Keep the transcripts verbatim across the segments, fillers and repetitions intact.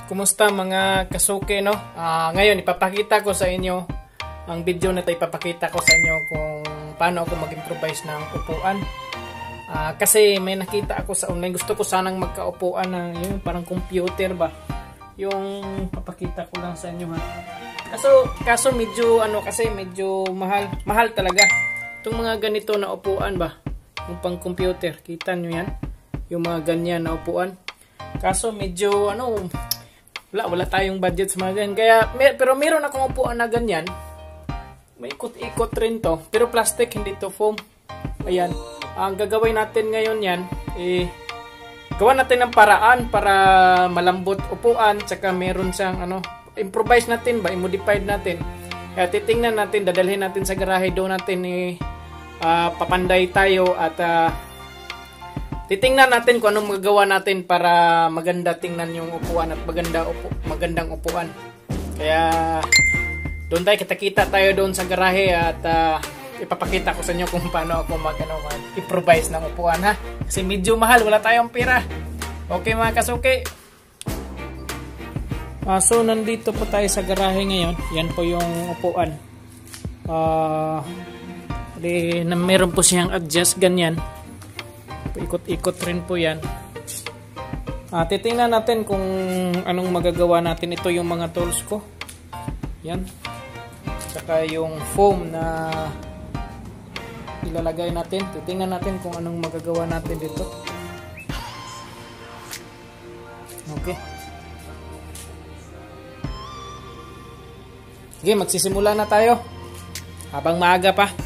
Kumusta mga kasuke, no? Ah, ngayon ipapakita ko sa inyo ang video na ito, ipapakita ko sa inyo kung paano ako mag-improvise ng upuan. Ah, kasi may nakita ako sa online, gusto ko sanang magkaupuan na yung parang computer ba. Yung papakita ko lang sa inyo ha. Kaso kaso medyo ano kasi medyo mahal, mahal talaga. Itong mga ganito na upuan ba, yung pang computer, kita nyo yan? Yung mga ganyan na upuan. Kaso medyo ano, wala, wala tayong budget sa mga ganyan. Kaya, may, pero meron akong upuan na ganyan. May ikot-ikot rin to. Pero plastic, hindi to foam. Ayan. Ang gagawin natin ngayon yan, eh, gawa natin ng paraan para malambot upuan. Tsaka meron siyang, ano, improvise natin ba, i-modify natin. Kaya titingnan natin, dadalhin natin sa garahe, doon natin eh, uh, papanday tayo at uh, titingnan natin kung anong magagawa natin para maganda tingnan yung upuan at maganda upu magandang upuan. Kaya doon tayo, kita-kita tayo doon sa garahe at uh, ipapakita ko sa inyo kung paano ako mag, ano, mag-improvise ng upuan ha. Kasi medyo mahal, wala tayong pera. Okay mga kasuki. Uh, so nandito po tayo sa garahe ngayon. Yan po yung upuan. Uh, di, na meron po siyang adjust ganyan. Ikot-ikot rin po yan. Uh, titingnan natin kung anong magagawa natin. Ito yung mga tools ko. Yan. Saka yung foam na ilalagay natin. Titingnan natin kung anong magagawa natin dito. Okay. Sige, magsisimula na tayo. Habang maaga pa.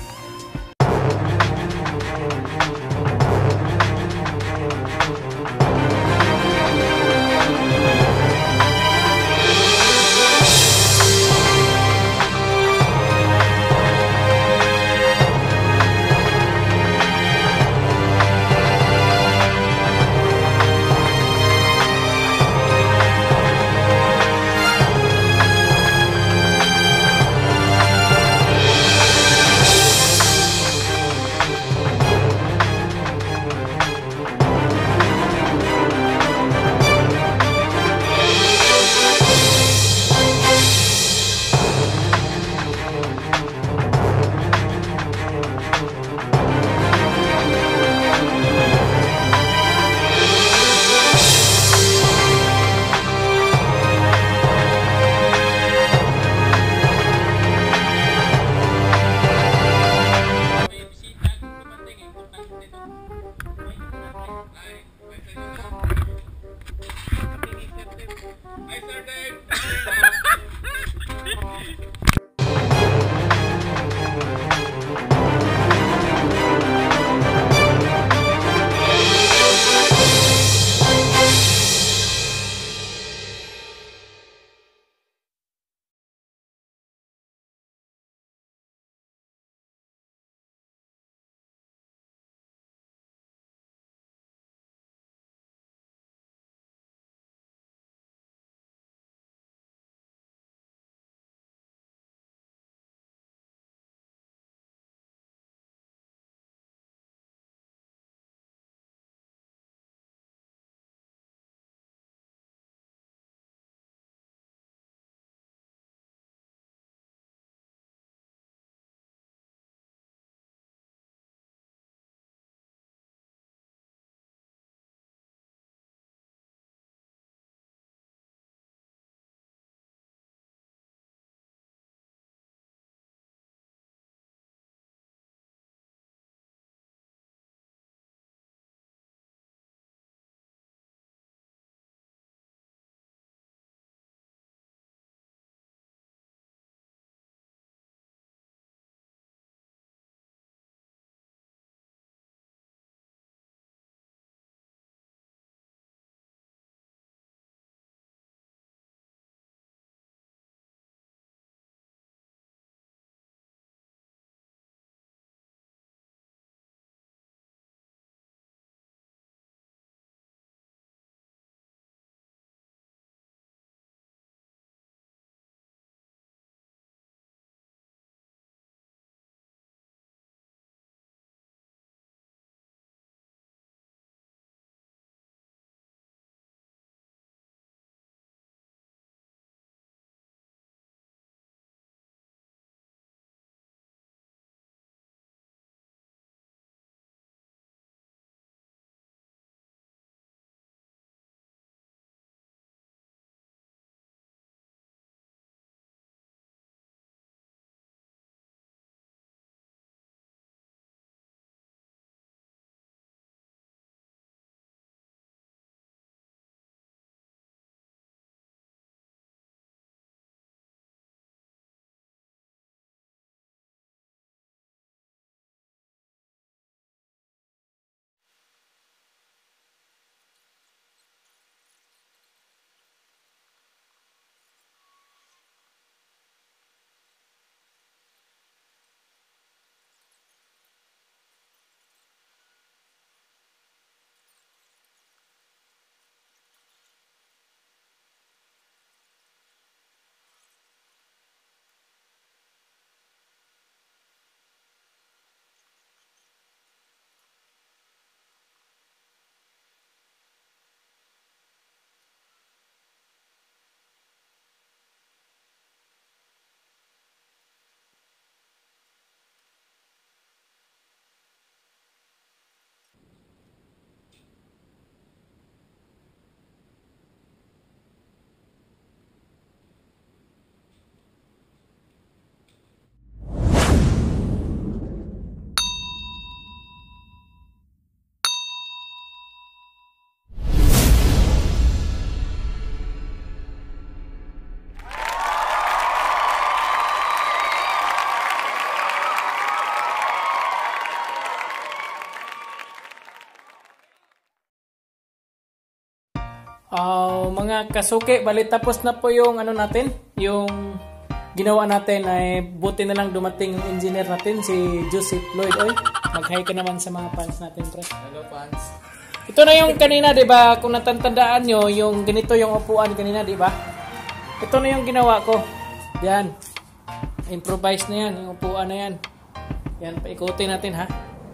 mga kasuki, bali tapos na po yung ano natin, yung ginawa natin. Ay buti na lang dumating yung engineer natin, si Joseph Lloyd. Oy, mag-hi ka naman sa mga fans natin, pre. Hello fans. Ito na yung kanina, 'di ba? Kung natatandaan nyo, yung ganito yung upuan kanina, 'di ba? Ito na yung ginawa ko. Yan. Improvise na yan, yung upuan na yan. Yan, paikutin natin ha.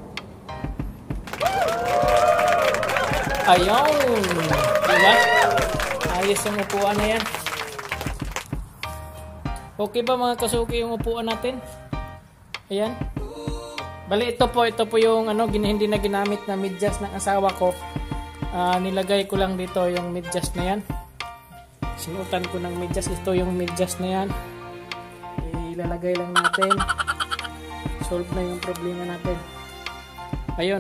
Ayun. Diba? Ayos yung upuan na yan. Okay ba mga kasuki yung upuan natin? Ayan. Bali ito po, ito po yung ano, hindi na ginamit na medyas ng asawa ko. Uh, nilagay ko lang dito yung medyas na yan. Sinutan ko ng medyas. Ito yung medyas na yan. Ilalagay lang natin. Solve na yung problema natin. Ayun.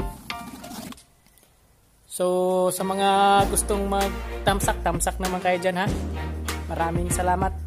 So, sa mga gustong mag-tamsak, tamsak naman kayo dyan ha. Maraming salamat.